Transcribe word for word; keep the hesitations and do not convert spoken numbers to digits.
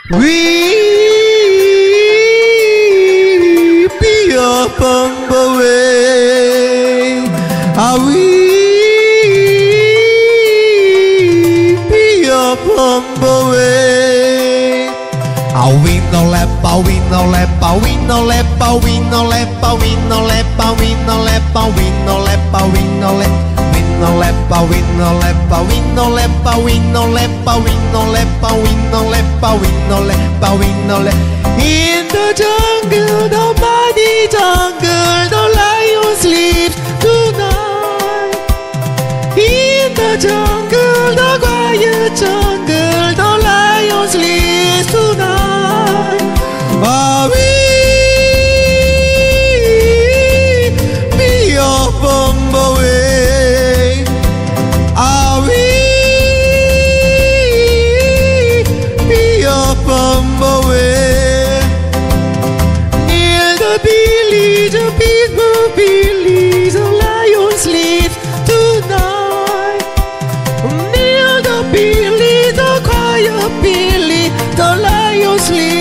We be up on the way. Are we be up on the way? A we no lep, a we no lep, a we no lep, a we no lep, a we no lep, a we no lep, a we no lep, a we no lep. No lepa, we no lepa, we no lepa, we no lepa, we no lepa, we no lepa, we no lepa, we no lepa. In the jungle, the mighty jungle, the lion sleeps tonight. In the jungle, the quiet jungle, the lion sleeps tonight. Ah, we be up on the way. Near the village, a peaceful village, a lion sleeps tonight. Near the village, a quiet village, the lion sleeps.